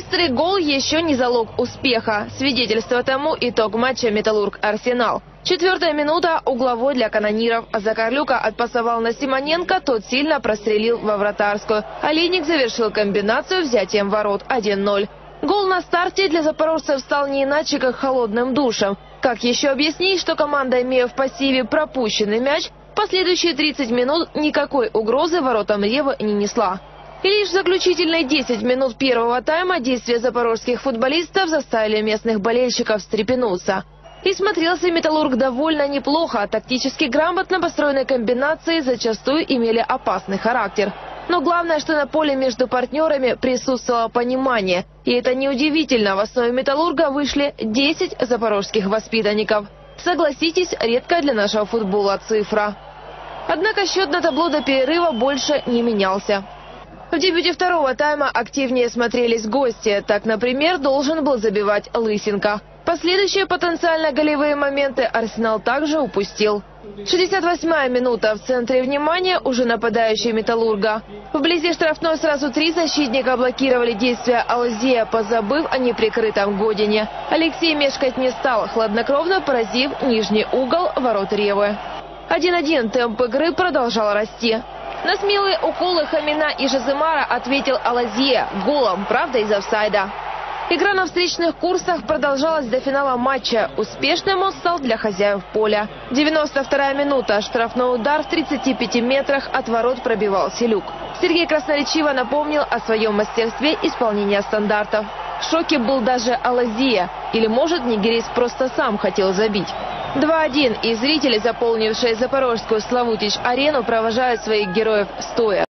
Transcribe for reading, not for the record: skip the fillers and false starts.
Быстрый гол еще не залог успеха. Свидетельство тому итог матча «Металлург-Арсенал». 4-я минута, угловой для канониров. Закарлюка отпасовал на Симоненко, тот сильно прострелил во вратарскую. Олейник завершил комбинацию взятием ворот 1-0. Гол на старте для запорожцев стал не иначе, как холодным душем. Как еще объяснить, что команда, имея в пассиве пропущенный мяч, в последующие 30 минут никакой угрозы воротам Ревы не несла. И лишь в заключительные 10 минут первого тайма действия запорожских футболистов заставили местных болельщиков встрепенуться. И смотрелся «Металлург» довольно неплохо, а тактически грамотно построенные комбинации зачастую имели опасный характер. Но главное, что на поле между партнерами присутствовало понимание. И это неудивительно, в основе «Металлурга» вышли 10 запорожских воспитанников. Согласитесь, редкая для нашего футбола цифра. Однако счет на табло до перерыва больше не менялся. В дебюте второго тайма активнее смотрелись гости. Так, например, должен был забивать Лысенко. Последующие потенциально голевые моменты «Арсенал» также упустил. 68-я минута. В центре внимания уже нападающий «Металлурга». Вблизи штрафной сразу 3 защитника блокировали действия Алазея, позабыв о неприкрытом Године. Алексей мешкать не стал, хладнокровно поразив нижний угол ворот Ревы. 1-1. Темп игры продолжал расти. На смелые уколы Хамина и Жазымара ответил Алазея голом, правда, из офсайда. Игра на встречных курсах продолжалась до финала матча. Успешным он стал для хозяев поля. 92-я минута. Штрафной удар в 35 метрах от ворот пробивал Селюк. Сергей красноречиво напомнил о своем мастерстве исполнения стандартов. В шоке был даже Алазея. Или, может, нигериец просто сам хотел забить. 2-1. И зрители, заполнившие запорожскую Славутич-арену, провожают своих героев стоя.